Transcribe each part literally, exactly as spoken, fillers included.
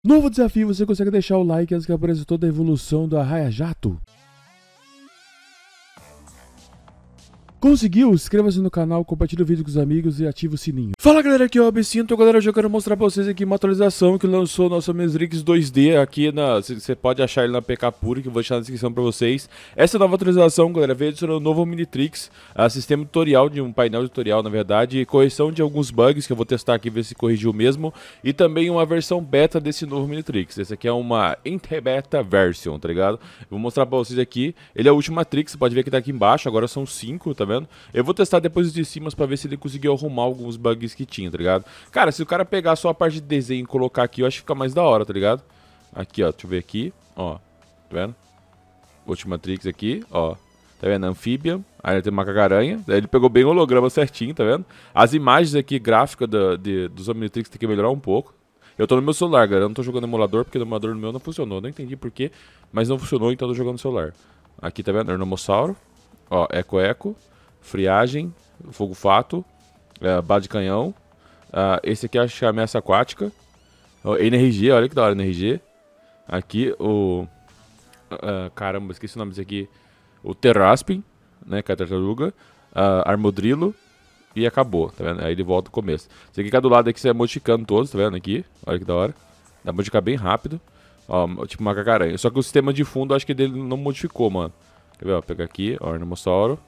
Novo desafio, você consegue deixar o like antes que apareça toda a evolução do Arraia Jato? Conseguiu? Inscreva-se no canal, compartilhe o vídeo com os amigos e ative o sininho. Fala galera, aqui é o Absinto. Galera, hoje eu quero mostrar pra vocês aqui uma atualização que lançou o nosso Mesrix dois D aqui na... Você pode achar ele na P K Pure, que eu vou deixar na descrição pra vocês. Essa nova atualização, galera, veio adicionando um novo Minitrix, uh, sistema tutorial, de um painel tutorial, na verdade, e correção de alguns bugs que eu vou testar aqui, ver se corrigiu mesmo, e também uma versão beta desse novo Minitrix. Esse aqui é uma Beta Version, tá ligado? Eu vou mostrar pra vocês aqui. Ele é o Ultimatrix, você pode ver que tá aqui embaixo, agora são cinco, tá vendo? Eu vou testar depois de cima pra ver se ele conseguiu arrumar alguns bugs que tinha, tá ligado? Cara, se o cara pegar só a parte de desenho e colocar aqui, eu acho que fica mais da hora, tá ligado? Aqui, ó, deixa eu ver aqui, ó, tá vendo? Ultimatrix aqui, ó, tá vendo? Anfíbia, aí tem macaca-aranha, daí ele pegou bem o holograma certinho, tá vendo? As imagens aqui, gráfica da, de, dos Omnitrix tem que melhorar um pouco. Eu tô no meu celular, galera, eu não tô jogando no emulador, porque o emulador no meu não funcionou, não entendi porquê, mas não funcionou, então eu tô jogando no celular. Aqui, tá vendo? Ernomossauro, ó, eco-eco. Friagem, fogo fato, uh, bala de canhão. Uh, esse aqui acho que é a ameaça aquática. Uh, N R G, olha que da hora, N R G. Aqui o... Uh, caramba, esqueci o nome desse aqui. O Terraspin, né, que é a tartaruga. Uh, Armodrilo. E acabou, tá vendo? Aí ele volta ao começo. Esse aqui que é do lado aqui, você vai modificando todos, tá vendo aqui? Olha que da hora. Dá pra modificar bem rápido. Ó, tipo macaca-aranha. Só que o sistema de fundo, acho que dele não modificou, mano. Quer ver, ó, pegar aqui, ó, Ernomossauro.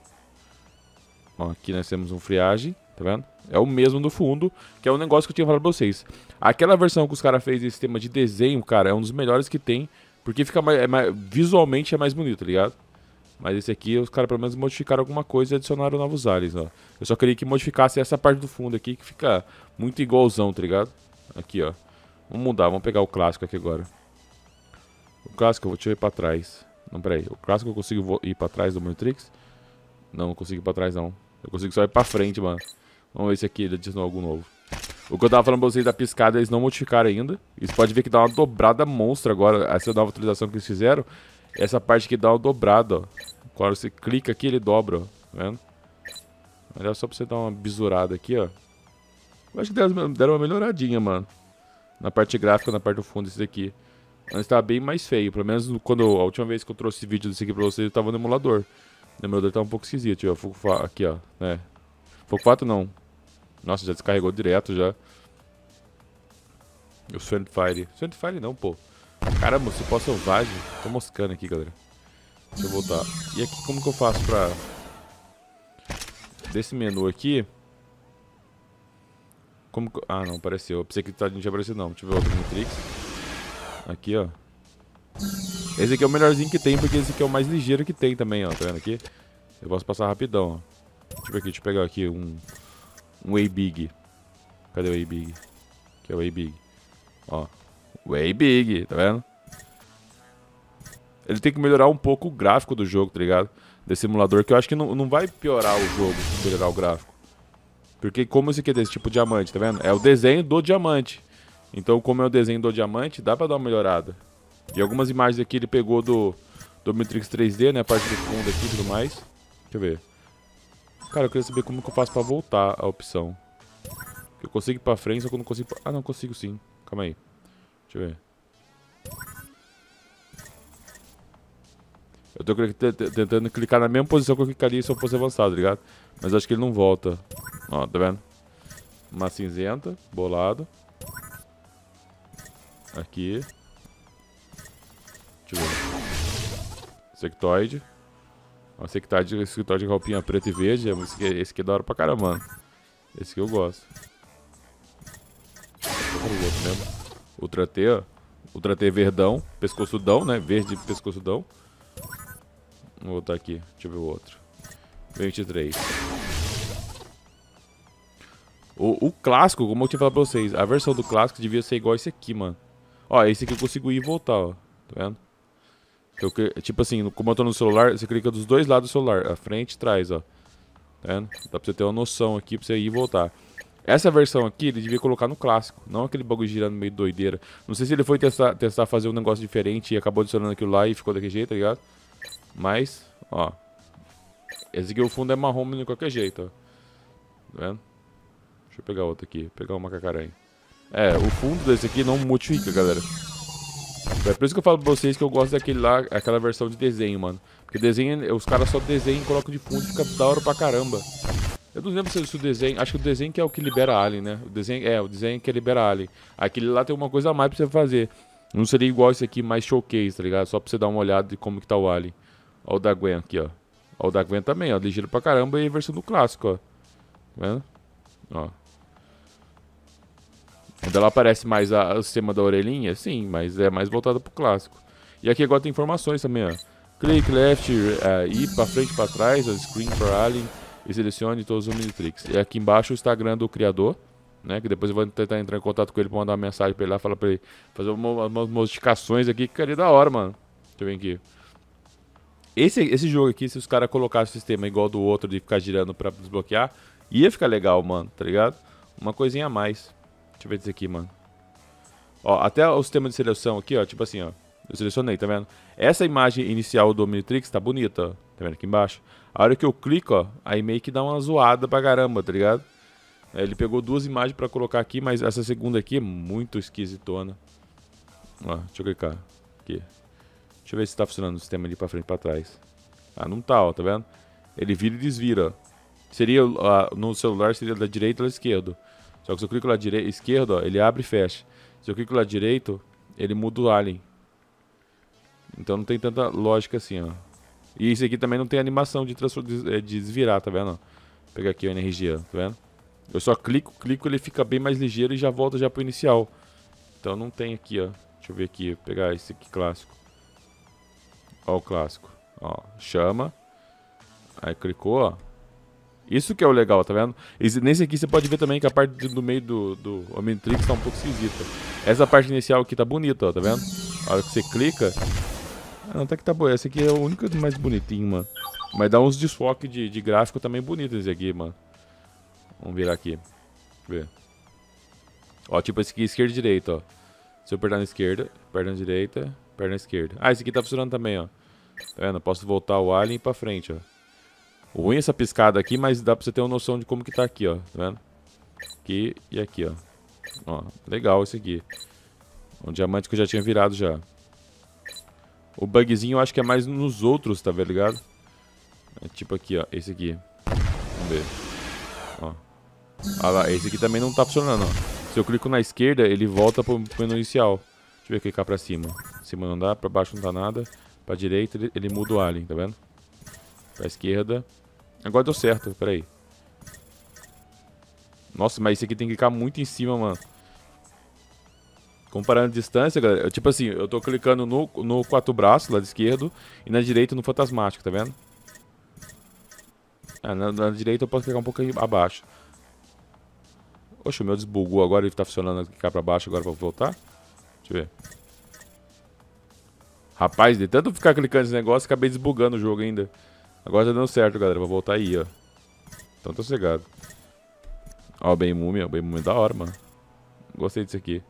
Ó, aqui nós temos um friagem, tá vendo? É o mesmo do fundo, que é um negócio que eu tinha falado pra vocês. Aquela versão que os caras fez de sistema de desenho, cara, é um dos melhores que tem, porque fica mais, é mais, visualmente é mais bonito, tá ligado? Mas esse aqui, os caras pelo menos modificaram alguma coisa e adicionaram novos aliens, ó. Eu só queria que modificasse essa parte do fundo aqui, que fica muito igualzão, tá ligado? Aqui, ó. Vamos mudar, vamos pegar o clássico aqui agora. O clássico eu vou tirar pra trás. Não, peraí. O clássico eu consigo ir pra trás do Matrix? Não, não consigo ir pra trás, não. Eu consigo só ir pra frente, mano. Vamos ver se aqui ele adicionou algo novo. O que eu tava falando pra vocês da piscada, eles não modificaram ainda. E você pode ver que dá uma dobrada monstra agora. Essa nova atualização que eles fizeram. Essa parte aqui dá uma dobrada, ó. Quando você clica aqui, ele dobra, ó. Tá vendo? Olha só pra você dar uma bisurada aqui, ó. Eu acho que deram uma melhoradinha, mano. Na parte gráfica, na parte do fundo, esse daqui. Antes tava bem mais feio. Pelo menos quando a última vez que eu trouxe vídeo desse aqui pra vocês, eu tava no emulador. O emulador tá um pouco esquisito, ó. Fogo fato, aqui, ó. É. Fogo fato não. Nossa, já descarregou direto já. E o Sandfire. Sandfire não, pô. Caramba, se pode selvagem. Tô moscando aqui, galera. Deixa eu voltar. E aqui, como que eu faço pra... Desse menu aqui... Como que... Ah, não, apareceu. Eu pensei que tá, não tinha aparecido, não. Deixa eu ver outro Matrix. Aqui, ó. Esse aqui é o melhorzinho que tem, porque esse aqui é o mais ligeiro que tem também, ó. Tá vendo aqui? Eu posso passar rapidão, ó. Deixa eu ver aqui, deixa eu pegar aqui um... Um A-Big. Cadê o A-Big? Aqui é o A-Big. Ó. O A-Big, tá vendo? Ele tem que melhorar um pouco o gráfico do jogo, tá ligado? Desse simulador, que eu acho que não, não vai piorar o jogo se melhorar o gráfico. Porque como esse aqui é desse tipo de diamante, tá vendo? É o desenho do diamante. Então, como é o desenho do diamante, dá pra dar uma melhorada. E algumas imagens aqui ele pegou do, do Matrix três D, né? A parte do fundo aqui e tudo mais. Deixa eu ver. Cara, eu queria saber como que eu faço pra voltar a opção. Eu consigo ir pra frente, só que eu não consigo... Ah, não, consigo sim. Calma aí. Deixa eu ver. Eu tô tentando clicar na mesma posição que eu clicaria se eu fosse avançado, tá ligado? Mas acho que ele não volta. Ó, tá vendo? Uma cinzenta, bolado. Aqui. Deixa eu ver. Sectoide. Ó, sectoide, sectoide de roupinha preta e verde. Esse aqui, esse aqui é da hora pra caramba, mano. Esse aqui eu gosto. Vou pro outro mesmo. Ultra T, ó. Ultra T verdão. Pescoçudão, né? Verde pescoçudão. Vou botar aqui. Deixa eu ver o outro. vinte e três. O, o clássico, como eu tinha falado pra vocês, a versão do clássico devia ser igual esse aqui, mano. Ó, esse aqui eu consigo ir e voltar, ó. Tá vendo? Eu, tipo assim, como eu tô no celular, você clica dos dois lados do celular. A frente e trás, ó. Tá vendo? Dá pra você ter uma noção aqui pra você ir e voltar. Essa versão aqui, ele devia colocar no clássico. Não aquele bagulho girando meio doideira. Não sei se ele foi testar, testar fazer um negócio diferente e acabou adicionando aquilo lá e ficou daquele jeito, tá ligado? Mas, ó. Esse aqui o fundo é marrom de qualquer jeito, ó. Tá vendo? Deixa eu pegar outro aqui. Pegar uma macaca-aranha. É, o fundo desse aqui não modifica, galera. É por isso que eu falo pra vocês que eu gosto daquele lá, aquela versão de desenho, mano. Porque desenho, os caras só desenham e colocam de fundo e fica da hora pra caramba. Eu não lembro se é o desenho, acho que o desenho que é o que libera alien, né? O desenho, é, o desenho que libera alien. Aquele lá tem uma coisa a mais pra você fazer. Não seria igual esse aqui, mais showcase, tá ligado? Só pra você dar uma olhada de como que tá o alien. Ó o da Gwen aqui, ó. Ó o da Gwen também, ó. Ligeiro pra caramba e a versão do clássico, ó. Tá vendo? Ó. Quando ela aparece mais a, o sistema da orelhinha, sim, mas é mais voltado pro clássico. E aqui agora tem informações também, ó. Click left, uh, ir pra frente e pra trás, ó, screen for alien, e selecione todos os Omnitrix. E aqui embaixo o Instagram do criador, né, que depois eu vou tentar entrar em contato com ele pra mandar uma mensagem pra ele lá, falar pra ele fazer uma, umas modificações aqui, que ficaria da hora, mano. Deixa eu ver aqui. Esse, esse jogo aqui, se os caras colocassem o sistema igual do outro, de ficar girando pra desbloquear, ia ficar legal, mano, tá ligado? Uma coisinha a mais. Deixa eu ver isso aqui, mano. Ó, até o sistema de seleção aqui, ó, tipo assim, ó. Eu selecionei, tá vendo? Essa imagem inicial do Omnitrix tá bonita, ó. Tá vendo aqui embaixo? A hora que eu clico, ó, aí meio que dá uma zoada pra caramba, tá ligado? É, ele pegou duas imagens pra colocar aqui, mas essa segunda aqui é muito esquisitona. Ó, deixa eu clicar. Aqui. Deixa eu ver se tá funcionando o sistema ali pra frente e pra trás. Ah, não tá, ó, tá vendo? Ele vira e desvira, ó. Seria, ó, no celular seria da direita ou da esquerda. Só que se eu clico lá direito, esquerdo, ó, ele abre e fecha. Se eu clico lá direito, ele muda o alien. Então não tem tanta lógica assim, ó. E esse aqui também não tem animação de, de desvirar, tá vendo? Vou pegar aqui o N R G, tá vendo? Eu só clico, clico, ele fica bem mais ligeiro e já volta já pro inicial. Então não tem aqui, ó. Deixa eu ver aqui, vou pegar esse aqui clássico. Ó o clássico. Ó, chama. Aí clicou, ó. Isso que é o legal, tá vendo? Esse, nesse aqui você pode ver também que a parte do, do meio do, do Omnitrix tá um pouco esquisita. Essa parte inicial aqui tá bonita, ó, tá vendo? A hora que você clica... Ah, não, até que tá boa. Esse aqui é o único mais bonitinho, mano. Mas dá uns desfoques de, de gráfico também bonitos esse aqui, mano. Vamos virar aqui. Deixa eu ver. Ó, tipo esse aqui, esquerda e direita, ó. Se eu apertar na esquerda, perna direita, perna esquerda. Ah, esse aqui tá funcionando também, ó. Tá vendo? Eu posso voltar o alien pra frente, ó. O ruim é essa piscada aqui, mas dá pra você ter uma noção de como que tá aqui, ó. Tá vendo? Aqui e aqui, ó. Ó, legal esse aqui. Um diamante que eu já tinha virado já. O bugzinho eu acho que é mais nos outros, tá ligado? É tipo aqui, ó. Esse aqui. Vamos ver. Ó. Ah lá, esse aqui também não tá funcionando, ó. Se eu clico na esquerda, ele volta pro menu inicial. Deixa eu ver clicar pra cima. Cima não dá, pra baixo não dá nada. Pra direita ele, ele muda o alien, tá vendo? Pra esquerda. Agora deu certo, peraí. Nossa, mas esse aqui tem que clicar muito em cima, mano. Comparando a distância, galera, eu, tipo assim, eu tô clicando no, no quatro braços, lado esquerdo, e na direita no fantasmático, tá vendo? Ah, na, na direita eu posso clicar um pouquinho abaixo. Oxe, o meu desbugou agora, ele tá funcionando clicar pra baixo, agora pra voltar. Deixa eu ver. Rapaz, de tanto ficar clicando nesse negócio, acabei desbugando o jogo ainda. Agora tá dando certo, galera, vou voltar aí, ó. Então tô cegado. Ó, bem múmia, bem múmia da hora, mano. Gostei disso aqui.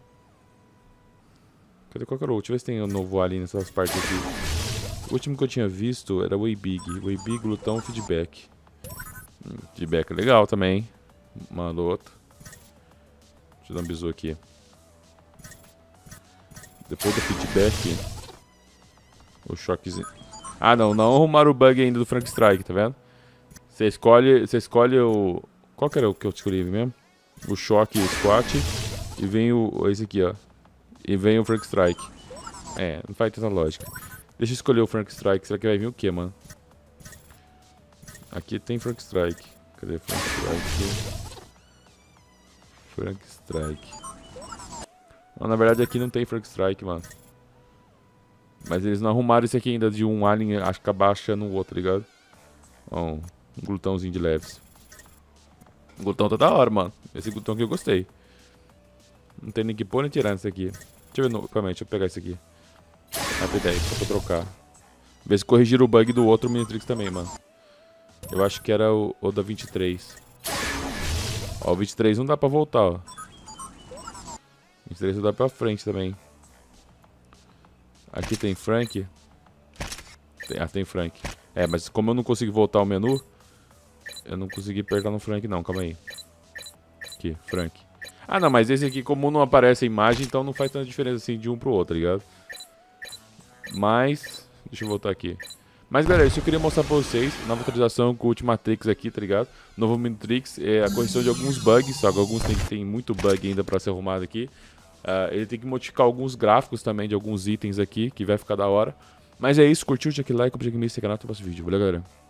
Cadê qual que era o outro? Deixa eu ver se tem um novo alien nessas partes aqui. O último que eu tinha visto era o Way Big. Way Big, glutão, feedback. Hum, feedback legal também. Manda outro. Deixa eu dar um bisu aqui. Depois do feedback. O choquezinho. Ah, não. Não arrumaram o bug ainda do Frank Strike, tá vendo? Você escolhe, você escolhe o... Qual que era o que eu escolhi mesmo? O choque squat. E vem o... Esse aqui, ó. E vem o Frank Strike. É, não faz tanta lógica. Deixa eu escolher o Frank Strike. Será que vai vir o que, mano? Aqui tem Frank Strike. Cadê Frank Strike? Frank Strike. Não, na verdade aqui não tem Frank Strike, mano. Mas eles não arrumaram esse aqui ainda de um alien acho que acabar achando o outro, tá ligado? Ó, um, um glutãozinho de leves. O glutão tá da hora, mano. Esse glutão aqui eu gostei. Não tem nem que pôr nem tirar nesse aqui. Deixa eu ver, no... calma aí, deixa eu pegar esse aqui. Rapidez, só pra trocar. Ver se corrigiram o bug do outro Omnitrix também, mano. Eu acho que era o, o da vinte e três. Ó, o vinte e três não dá pra voltar, ó. vinte e três não dá pra frente também. Aqui tem Frank. Tem, ah, tem Frank. É, mas como eu não consegui voltar ao menu, eu não consegui apertar no Frank não, calma aí. Aqui, Frank. Ah, não, mas esse aqui, como não aparece a imagem, então não faz tanta diferença assim de um pro outro, tá ligado? Mas, deixa eu voltar aqui. Mas galera, isso eu queria mostrar pra vocês. Nova atualização com o Ultimatrix aqui, tá ligado? Novo Minitrix, é a correção de alguns bugs. Só que alguns tem, tem muito bug ainda pra ser arrumado aqui. uh, Ele tem que modificar alguns gráficos também de alguns itens aqui, que vai ficar da hora. Mas é isso, curtiu, deixa aquele like, compartilha aqui nesse canal, até o próximo vídeo. Valeu galera.